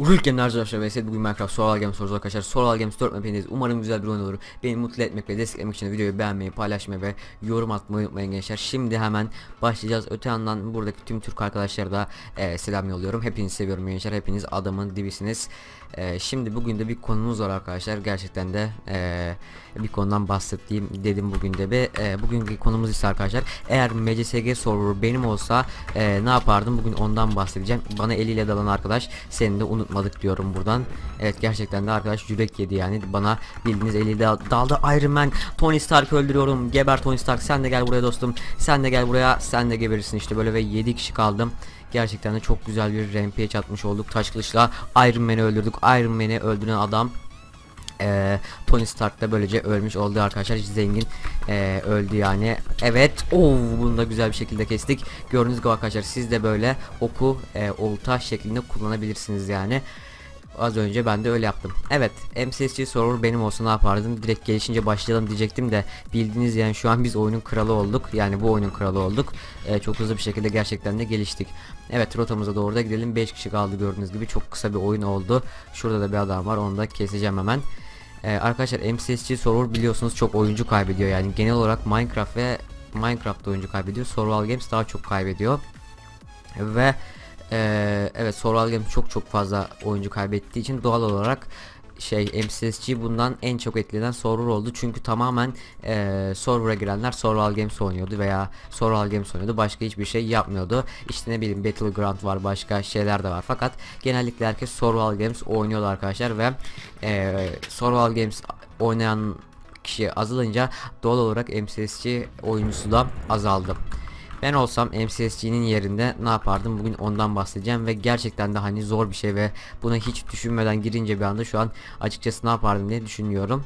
Ülkenin arkadaşlar ve bugün Minecraft Survival Games sorusu arkadaşlar. Survival Games 4 map'indeyiz. Umarım güzel bir oyun olur. Beni mutlu etmek ve desteklemek için videoyu beğenmeyi, paylaşmayı ve yorum atmayı unutmayın gençler. Şimdi hemen başlayacağız. Öte yandan buradaki tüm Türk arkadaşlara da selam yolluyorum. Hepinizi seviyorum gençler. Hepiniz adamın dibisiniz. Şimdi bugün de bir konumuz var arkadaşlar. Gerçekten de bir konudan bahsedeyim dedim bugün de. Bugünkü konumuz ise arkadaşlar, eğer MCSG server benim olsa ne yapardım? Bugün ondan bahsedeceğim. Bana eliyle dalan arkadaş, seni de unutmadık diyorum buradan. Evet, gerçekten de arkadaş yürek yedi yani. Bana bildiğiniz eliyle daldı. Iron Man, Tony Stark öldürüyorum. Geber Tony Stark, sen de gel buraya dostum. Sen de gel buraya, sen de geberirsin işte böyle ve 7 kişi kaldım. Gerçekten de çok güzel bir rampage atmış olduk. Taş kılıçla Iron Man'i öldürdük. Iron Man'i öldüren adam Tony Stark da böylece ölmüş oldu arkadaşlar. Zengin öldü yani. Evet, bunu da güzel bir şekilde kestik. Gördüğünüz gibi arkadaşlar, siz de böyle oku olta şeklinde kullanabilirsiniz yani. Az önce ben de öyle yaptım. Evet, MCSG server benim olsa ne yapardım? Direkt gelişince başlayalım diyecektim de bildiğiniz yani şu an biz oyunun kralı olduk. Yani bu oyunun kralı olduk. Çok hızlı bir şekilde gerçekten de geliştik. Evet, rotamıza doğru da gidelim. 5 kişi kaldı gördüğünüz gibi. Çok kısa bir oyun oldu. Şurada da bir adam var, onu da keseceğim hemen. Arkadaşlar, MCSG server biliyorsunuz çok oyuncu kaybediyor. Yani genel olarak Minecraft ve Minecraft oyuncu kaybediyor. Survival Games daha çok kaybediyor. Ve evet, Survival Games çok fazla oyuncu kaybettiği için doğal olarak MCSG bundan en çok etkilenen server oldu. Çünkü tamamen server'a girenler Survival Games oynuyordu veya Survival Games oynuyordu. Başka hiçbir şey yapmıyordu. İşte ne bileyim, Battleground var, başka şeyler de var. Fakat genellikle herkes Survival Games oynuyordu arkadaşlar ve Survival Games oynayan kişi azalınca doğal olarak MCSG oyuncusu da azaldı. Ben olsam MCSG'nin yerinde ne yapardım? Bugün ondan bahsedeceğim ve gerçekten de hani zor bir şey ve buna hiç düşünmeden girince bir anda şu an açıkçası ne yapardım diye düşünüyorum.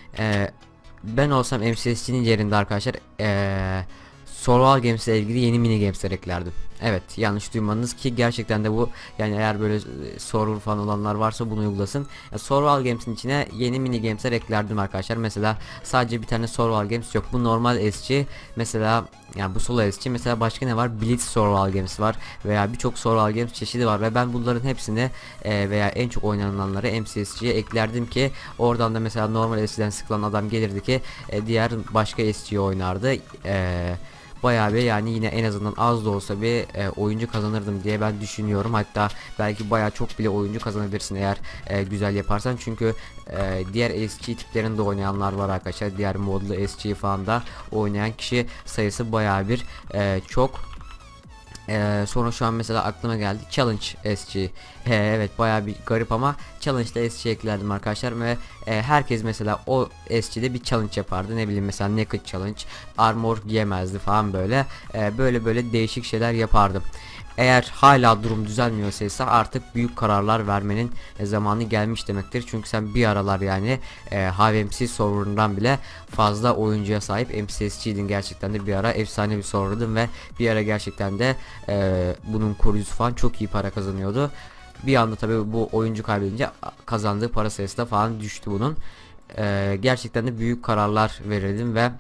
Ben olsam MCSG'nin yerinde arkadaşlar Survival Games ile ilgili yeni mini games'ler eklerdim. Evet, yanlış duymadınız ki gerçekten de bu, yani eğer böyle server falan olanlar varsa bunu uygulasın. Survival Games'in içine yeni mini games'ler eklerdim arkadaşlar. Mesela sadece bir tane Survival Games yok. Bu normal SC mesela, yani bu solo SC. Mesela başka ne var? Blitz Survival Games var veya birçok Survival Games çeşidi var ve ben bunların hepsini veya en çok oynananları MCSG'ye eklerdim ki oradan da mesela normal SC'den sıkılan adam gelirdi ki diğer başka SC'yi oynardı. Bayağı bir, yani yine en azından az da olsa bir oyuncu kazanırdım diye ben düşünüyorum. Hatta belki bayağı çok bile oyuncu kazanabilirsin eğer güzel yaparsan. Çünkü diğer SG tiplerinde oynayanlar var arkadaşlar. Diğer modlu SG falan da oynayan kişi sayısı bayağı bir çok. Sonra şu an mesela aklıma geldi Challenge SG. Evet, bayağı bir garip ama Challenge'da SG eklerdim arkadaşlar ve herkes mesela o SG'de bir challenge yapardı. Ne bileyim, mesela Naked Challenge, armor giyemezdi falan böyle. Böyle değişik şeyler yapardım. Eğer hala durum düzelmiyorsa ise artık büyük kararlar vermenin zamanı gelmiş demektir. Çünkü sen bir aralar yani HVMC serverından bile fazla oyuncuya sahip MCSG'din, gerçekten de bir ara efsane bir serverdın ve bir ara gerçekten de bunun koruyucusu falan çok iyi para kazanıyordu. Bir anda tabi bu oyuncu kaybedince kazandığı para sayısı da falan düştü bunun. Gerçekten de büyük kararlar verirdim ve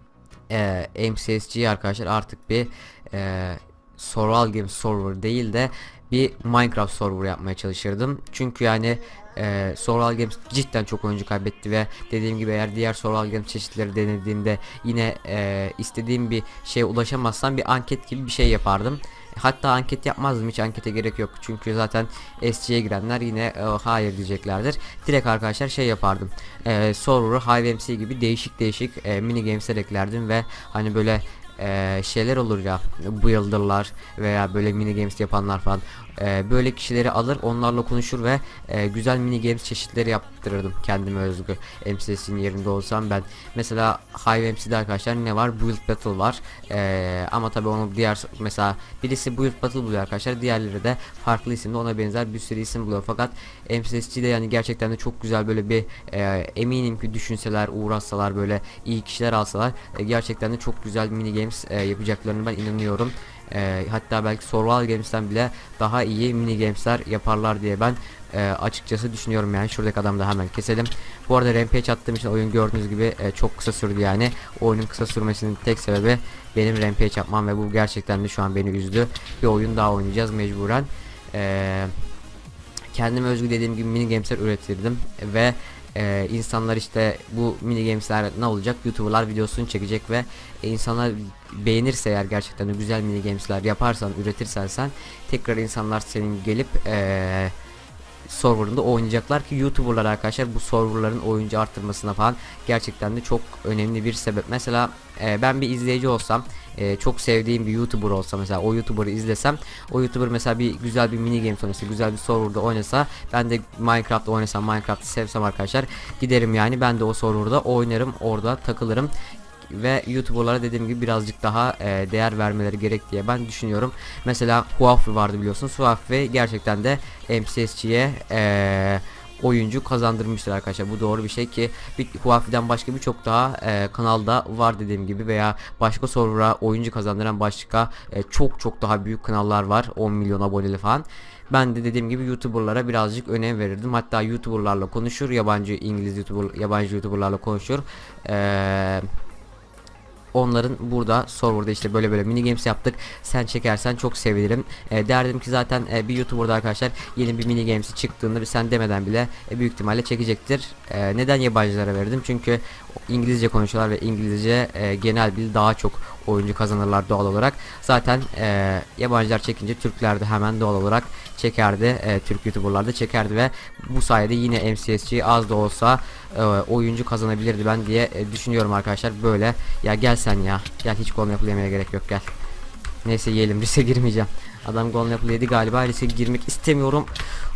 MCSG arkadaşlar artık bir Survival Games server değil de bir Minecraft server yapmaya çalışırdım. Çünkü yani Survival Games cidden çok oyuncu kaybetti ve dediğim gibi eğer diğer Survival Games çeşitleri denediğimde yine istediğim bir şeye ulaşamazsam bir anket gibi bir şey yapardım. Hatta anket yapmazdım, hiç ankete gerek yok. Çünkü zaten SC'ye girenler yine hayır diyeceklerdir. Direkt arkadaşlar şey yapardım. Server'ı HiveMC gibi değişik mini games'ler eklerdim ve hani böyle şeyler olur ya, builder'lar veya böyle mini games yapanlar falan, böyle kişileri alır, onlarla konuşur ve güzel mini games çeşitleri yaptırırdım kendime özgü. MCS'nin yerinde olsam ben mesela HiveMC'de arkadaşlar ne var? Build Battle var. Ama tabi onu diğer, mesela birisi Build Battle buluyor arkadaşlar, diğerleri de farklı isimde ona benzer bir sürü isim buluyor. Fakat MCS'de yani gerçekten de çok güzel böyle bir eminim ki düşünseler, uğraşsalar, böyle iyi kişiler alsalar gerçekten de çok güzel mini games yapacaklarını ben inanıyorum. Hatta belki Survival Games'ten bile daha iyi mini games'ler yaparlar diye ben açıkçası düşünüyorum yani. Şuradaki adamı da hemen keselim. Bu arada rampage attığım için oyun gördüğünüz gibi çok kısa sürdü yani. Oyunun kısa sürmesinin tek sebebi benim rampage yapmam ve bu gerçekten de şu an beni üzdü. Bir oyun daha oynayacağız mecburen. kendime özgü dediğim gibi mini gamesler üretirdim ve insanlar işte bu mini gamesler ne olacak, YouTuber'lar videosunu çekecek ve insanlar beğenirse eğer gerçekten de güzel mini gamesler yaparsan, üretirsen sen, tekrar insanlar senin gelip serverında oynayacaklar ki YouTuber'lar arkadaşlar bu serverların oyuncu arttırmasına falan gerçekten de çok önemli bir sebep. Mesela ben bir izleyici olsam, çok sevdiğim bir YouTuber olsa, mesela o YouTuber'ı izlesem, o YouTuber mesela bir güzel bir mini game oynasa, güzel bir serverda oynasa, ben de Minecraft oynasam, Minecraft'ı sevsem arkadaşlar, giderim yani ben de o serverda oynarım, orada takılırım ve YouTuber'lara dediğim gibi birazcık daha değer vermeleri gerek diye ben düşünüyorum. Mesela Huawei vardı biliyorsunuz. Huawei gerçekten de MCSG'ye oyuncu kazandırmıştır arkadaşlar. Bu doğru bir şey ki Huawei'den başka birçok daha kanalda var dediğim gibi, veya başka server'a oyuncu kazandıran başka çok daha büyük kanallar var, 10 milyon aboneli falan. Ben de dediğim gibi YouTuber'lara birazcık önem verirdim. Hatta YouTuber'larla konuşur, yabancı İngiliz YouTuber, yabancı YouTuber'larla konuşur. Onların burada serverda işte böyle mini games yaptık, sen çekersen çok sevinirim derdim ki zaten bir YouTuber'da arkadaşlar yeni bir mini games'i çıktığında bir sen demeden bile büyük ihtimalle çekecektir. Neden yabancılara verdim? Çünkü İngilizce konuşuyorlar ve İngilizce genel bil daha çok oyuncu kazanırlar doğal olarak. Zaten yabancılar çekince Türkler de hemen doğal olarak çekerdi. Türk YouTuber'lar da çekerdi ve bu sayede yine MCSG az da olsa oyuncu kazanabilirdi ben diye düşünüyorum arkadaşlar. Böyle ya, gel sen ya, gel, hiç gol yapılamaya gerek yok, gel. Neyse yiyelim, riske girmeyeceğim. Adam gol yapılıydı galiba, riske girmek istemiyorum.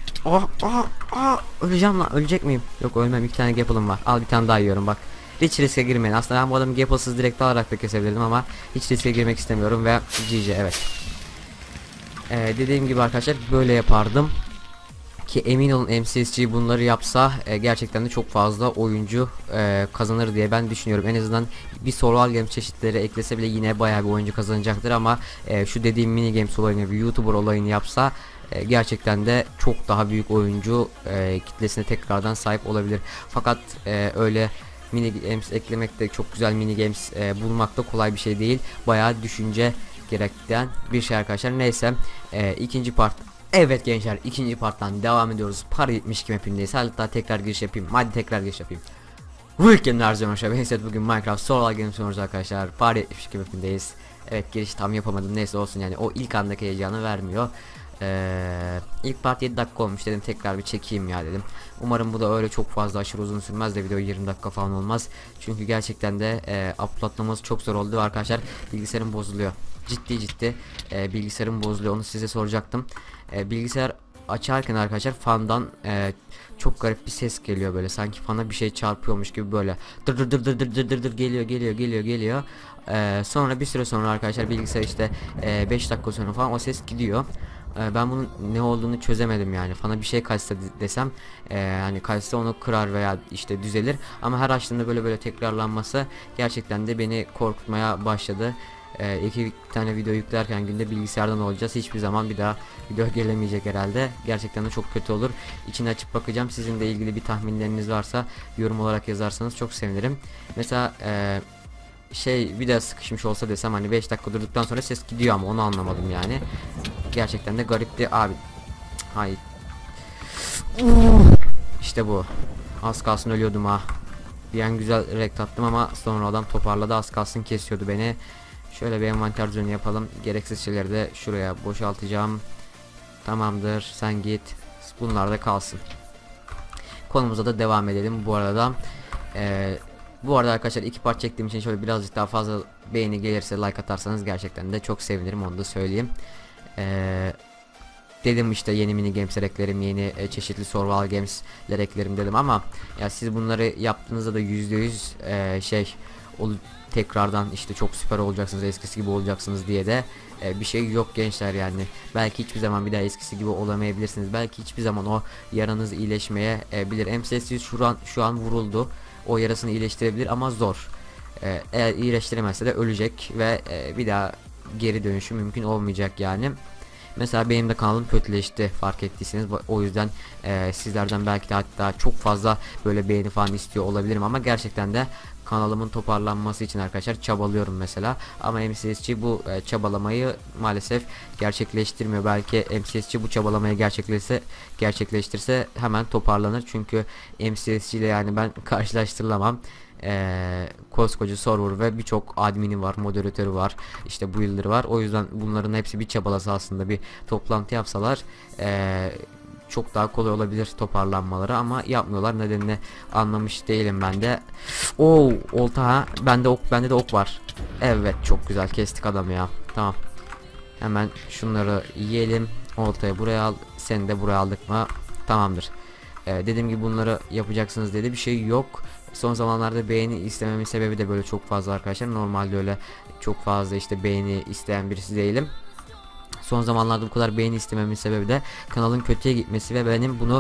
Öleceğim lan, ölecek miyim? Yok ölmem, 2 tane Gapple'ım var, al bir tane daha yiyorum bak. Hiç riske girmeyin. Aslında ben bu adamı Gapple'sız direkt alarak da kesebilirdim ama hiç riske girmek istemiyorum ve GG, evet. Dediğim gibi arkadaşlar böyle yapardım ki emin olun MCSG bunları yapsa gerçekten de çok fazla oyuncu kazanır diye ben düşünüyorum. En azından bir survival game çeşitleri eklese bile yine bayağı bir oyuncu kazanacaktır ama şu dediğim mini games olayını, bir YouTuber olayını yapsa gerçekten de çok daha büyük oyuncu kitlesine tekrardan sahip olabilir. Fakat öyle mini games eklemek de, çok güzel mini games bulmak da kolay bir şey değil. Bayağı düşünce gerektiren bir şey arkadaşlar. Neyse, ikinci part. Evet gençler, ikinci parttan devam ediyoruz. Par 72 mapindeyiz. Hatta tekrar giriş yapayım. Hadi tekrar giriş yapayım. Welcome arkadaşlar. Ben bugün Minecraft Survival Games oynuyoruz arkadaşlar. Par 72 mapindeyiz. Evet, giriş tam yapamadım. Neyse olsun, yani o ilk andaki heyecanı vermiyor. İlk part 7 dakika olmuş, dedim tekrar bir çekeyim ya dedim. Umarım bu da öyle çok fazla aşırı uzun sürmez de video 20 dakika falan olmaz. Çünkü gerçekten de uploadlaması çok zor oldu arkadaşlar. Bilgisayarım bozuluyor. Ciddi bilgisayarım bozuluyor, onu size soracaktım. Bilgisayar açarken arkadaşlar fandan çok garip bir ses geliyor, böyle sanki fana bir şey çarpıyormuş gibi, böyle dır geliyor. Sonra bir süre sonra arkadaşlar bilgisayar işte 5 dakika sonra falan o ses gidiyor. Ben bunun ne olduğunu çözemedim, yani fana bir şey kaçsa desem hani kaçsa onu kırar veya işte düzelir, ama her açtığımda böyle tekrarlanması gerçekten de beni korkutmaya başladı. 2 tane video yüklerken günde bilgisayardan olacağız, hiçbir zaman bir daha video gelemeyecek herhalde. Gerçekten de çok kötü olur. İçini açıp bakacağım. Sizin de ilgili bir tahminleriniz varsa yorum olarak yazarsanız çok sevinirim. Mesela bir de sıkışmış olsa desem, hani 5 dakika durduktan sonra ses gidiyor ama onu anlamadım yani. Gerçekten de garipti abi. Hayır. İşte bu. Az kalsın ölüyordum ha. Bir an güzel rekt attım ama sonra adam toparladı, az kalsın kesiyordu beni. Şöyle bir envanter düzeni yapalım. Gereksiz şeyleri de şuraya boşaltacağım. Tamamdır, sen git. Bunlar da kalsın. Konumuza da devam edelim bu arada. Bu arada arkadaşlar 2 part çektiğim için şöyle birazcık daha fazla beğeni gelirse, like atarsanız gerçekten de çok sevinirim, onu da söyleyeyim. Dedim işte yeni mini games'ler eklerim, yeni çeşitli survival games'ler eklerim dedim ama ya siz bunları yaptığınızda da %100 tekrardan işte çok süper olacaksınız, eskisi gibi olacaksınız diye de bir şey yok gençler. Yani belki hiçbir zaman bir daha eskisi gibi olamayabilirsiniz, belki hiçbir zaman o yaranız iyileşmeye bilir. MCSG şu an vuruldu, o yarasını iyileştirebilir ama zor. Eğer iyileştiremezse de ölecek ve bir daha geri dönüşü mümkün olmayacak yani. Mesela benim de kanalım kötüleşti, fark ettiyseniz. O yüzden sizlerden belki de hatta çok fazla böyle beğeni falan istiyor olabilirim ama gerçekten de kanalımın toparlanması için arkadaşlar çabalıyorum mesela. Ama MCSG bu çabalamayı maalesef gerçekleştirmiyor. Belki MCSG bu çabalamayı gerçekleştirse hemen toparlanır. Çünkü MCSG ile yani ben karşılaştırılamam. Koskoca server ve birçok admini var, moderatörü var, işte builder'ı var. O yüzden bunların hepsi bir çabalası, aslında bir toplantı yapsalar çok daha kolay olabilir toparlanmaları, ama yapmıyorlar. Nedenini anlamış değilim ben de. Oo, olta ha. Bende de ok var. Evet, çok güzel kestik adamı ya. Tamam. Hemen şunları yiyelim. Oltayı buraya al. Seni de buraya aldık mı? Tamamdır. Dediğim gibi bunları yapacaksınız dedi. Bir şey yok. Son zamanlarda beğeni istememin sebebi de böyle çok fazla arkadaşlar. Normalde öyle çok fazla işte beğeni isteyen birisi değilim. Son zamanlarda bu kadar beğeni istememin sebebi de kanalın kötüye gitmesi ve benim bunu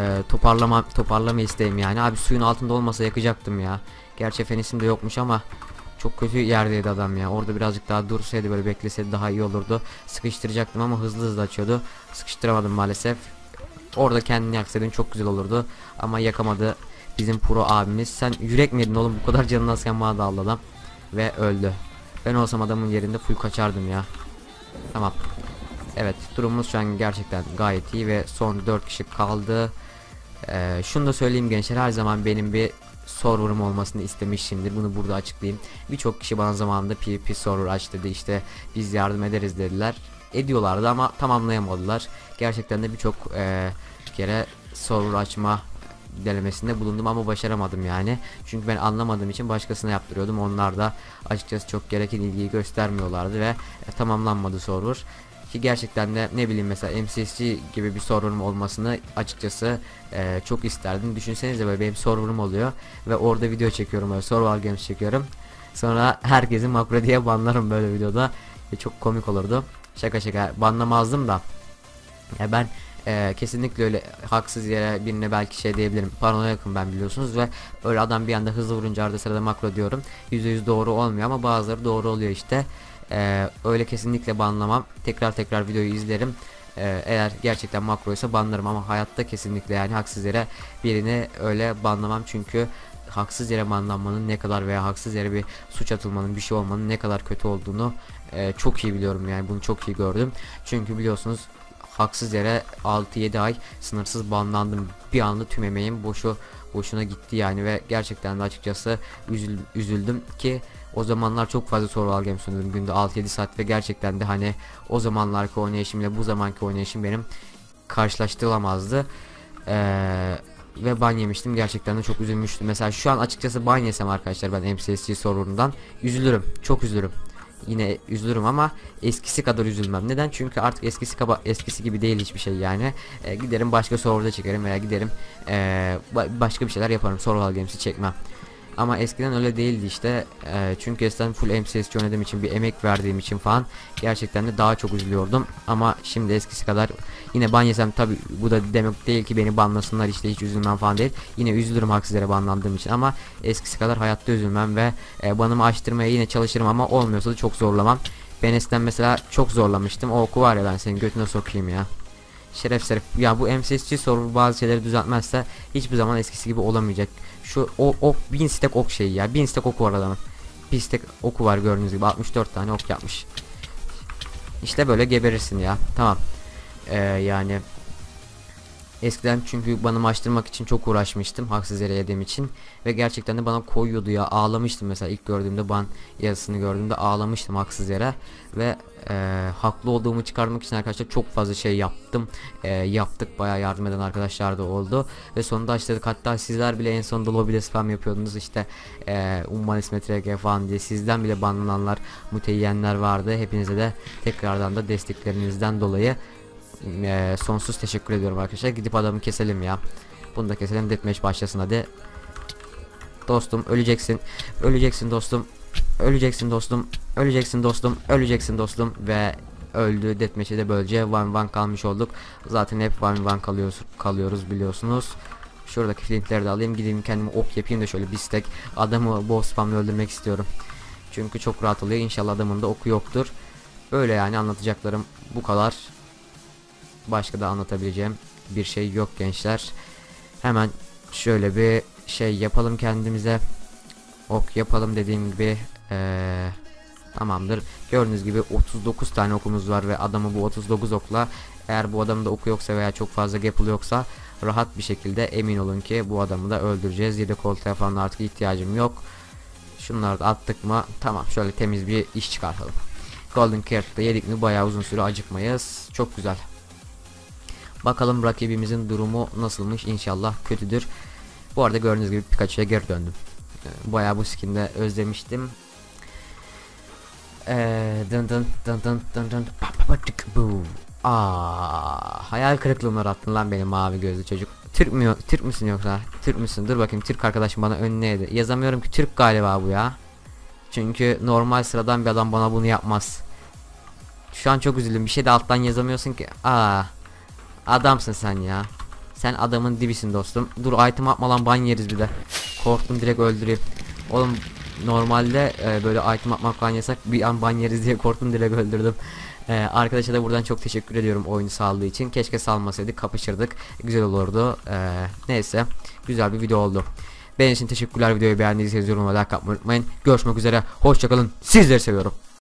toparlama isteğim yani. Abi suyun altında olmasa yakacaktım ya. Gerçi fenisim de yokmuş ama çok kötü yerdeydi adam ya. Orada birazcık daha dursaydı, böyle bekleseydi daha iyi olurdu. Sıkıştıracaktım ama hızlı açıyordu. Sıkıştıramadım maalesef. Orada kendini yaksaydın çok güzel olurdu. Ama yakamadı bizim pro abimiz. Sen yürek mi yedin oğlum? Bu kadar canını azken bana da aldı adam. Ve öldü. Ben olsam adamın yerinde full kaçardım ya. Tamam. Evet, durumumuz şu an gerçekten gayet iyi ve son 4 kişi kaldı. Şunu da söyleyeyim gençler, her zaman benim bir server'ım olmasını istemişimdir. Bunu burada açıklayayım. Birçok kişi bana zamanında PvP server aç dedi, işte biz yardım ederiz dediler. Ediyorlardı ama tamamlayamadılar. Gerçekten de birçok kere server açma denemesinde bulundum ama başaramadım yani. Çünkü ben anlamadığım için başkasına yaptırıyordum. Onlar da açıkçası çok gereken ilgiyi göstermiyorlardı ve tamamlanmadı server. Ki gerçekten de ne bileyim, mesela MCSG gibi bir server'ım olmasını açıkçası çok isterdim. Düşünsenize, böyle benim server'ım oluyor ve orada video çekiyorum, böyle survival games çekiyorum. Sonra herkesi makro diye banlarım böyle videoda ve çok komik olurdu. Şaka şaka banlamazdım da. Ya ben kesinlikle öyle haksız yere birine belki şey diyebilirim. Paranoyakım ben, biliyorsunuz, ve öyle adam bir anda hızlı vurunca arada sırada makro diyorum. %100 doğru olmuyor ama bazıları doğru oluyor işte. Öyle kesinlikle banlamam. Tekrar videoyu izlerim. Eğer gerçekten makroysa banlarım ama hayatta kesinlikle yani haksız yere birini öyle banlamam. Çünkü haksız yere banlanmanın ne kadar, veya haksız yere bir suç atılmanın, bir şey olmanın ne kadar kötü olduğunu çok iyi biliyorum yani, bunu çok iyi gördüm. Çünkü biliyorsunuz haksız yere 6-7 ay sınırsız banlandım. Bir anda tüm emeğim boşuna gitti yani ve gerçekten de açıkçası üzüldüm ki o zamanlar çok fazla survival games oynadım günde 6-7 saat ve gerçekten de hani o zamanlarki oynayışımla bu zamanki oynayışım benim karşılaştırılamazdı. Ve ban yemiştim, gerçekten de çok üzülmüştüm. Mesela şu an açıkçası ban yesem arkadaşlar ben MCSG sorunundan üzülürüm, çok üzülürüm. Yine üzülürüm ama eskisi kadar üzülmem. Neden? Çünkü artık eskisi gibi değil hiçbir şey yani. Giderim başka serverda çekerim veya giderim başka bir şeyler yaparım. Survival Games'i çekmem. Ama eskiden öyle değildi işte. Çünkü eskiden full MCSG oynadığım için, bir emek verdiğim için falan gerçekten de daha çok üzülüyordum. Ama şimdi eskisi kadar yine ban yesem, tabi bu da demek değil ki beni banlasınlar işte, hiç üzülmem falan değil. Yine üzülürüm haksız yere banlandığım için ama eskisi kadar hayatta üzülmem ve banımı açtırmaya yine çalışırım ama olmuyorsa da çok zorlamam. Ben eskiden mesela çok zorlamıştım. O oku var ya, ben senin götüne sokayım ya. Şeref. Ya bu MCSG soru bazı şeyleri düzeltmezse hiçbir zaman eskisi gibi olamayacak. Şu ok 1000 stack ok şeyi ya. 1000 stack oku var adamın. 1 stack oku var gördüğünüz gibi. 64 tane ok yapmış. İşte böyle geberirsin ya. Tamam. Yani eskiden çünkü banımı açtırmak için çok uğraşmıştım haksız yere yediğim için ve gerçekten de bana koyuyordu ya, ağlamıştım mesela ilk gördüğümde, ban yazısını gördüğümde ağlamıştım haksız yere ve haklı olduğumu çıkarmak için arkadaşlar çok fazla şey yaptım. Yaptık, bayağı yardım eden arkadaşlar da oldu ve sonunda açtırdık. Hatta sizler bile en sonunda lobide spam yapıyordunuz işte, Umman İsmet falan diye, sizden bile banlananlar, müteyyenler vardı. Hepinize de tekrardan da desteklerinizden dolayı sonsuz teşekkür ediyorum arkadaşlar. Gidip adamı keselim ya. Bunu da keselim, deathmatch başlasın hadi. Dostum öleceksin. Öleceksin dostum. Öleceksin dostum. Öleceksin dostum. Öleceksin dostum ve öldü. Deathmatch'e de böylece 1-1 kalmış olduk. Zaten hep 1-1 kalıyoruz biliyorsunuz. Şuradaki flintleri de alayım, gideyim kendime ok yapayım da şöyle bir stack. Adamı boss spamla öldürmek istiyorum. Çünkü çok rahat oluyor. İnşallah adamın da oku yoktur. Böyle yani, anlatacaklarım bu kadar. Başka da anlatabileceğim bir şey yok gençler. Hemen şöyle bir şey yapalım kendimize. ok yapalım dediğim gibi. Tamamdır. Gördüğünüz gibi 39 tane okumuz var ve adamı bu 39 okla, eğer bu adamda oku yoksa veya çok fazla gapple yoksa, rahat bir şekilde emin olun ki bu adamı da öldüreceğiz. Yedek oltaya falan artık ihtiyacım yok. Şunları da attık mı tamam, şöyle temiz bir iş çıkartalım. Golden Carrot'da yedik mi bayağı uzun süre acıkmayız. Çok güzel. Bakalım rakibimizin durumu nasılmış, inşallah kötüdür. Bu arada gördüğünüz gibi Pikachu'ya geri döndüm. Bayağı bu skinde özlemiştim. Dın dın dın dın dın dın bu. Hayal kırıklığına attın lan benim mavi gözlü çocuk. Türk müsün yoksa? Türk müsün? Dur bakayım, Türk arkadaşım bana önleydi. Yazamıyorum ki, Türk galiba bu ya. Çünkü normal sıradan bir adam bana bunu yapmaz. Şu an çok üzüldüm. Bir şey de alttan yazamıyorsun ki. Adamsın sen ya. Sen adamın dibisin dostum. Dur, item atma lan, ban yeriz bir de. Korktum, direkt öldüreyim. Oğlum normalde böyle item atmak falan yasak, bir an ban yeriz diye korktum, direkt öldürdüm. Arkadaşa da buradan çok teşekkür ediyorum oyunu saldığı için. Keşke salmasaydık, kapışırdık, güzel olurdu. Neyse, güzel bir video oldu. Benim için teşekkürler. Videoyu beğendiyseniz yorumlara like atmayı unutmayın. Görüşmek üzere, hoşçakalın, sizleri seviyorum.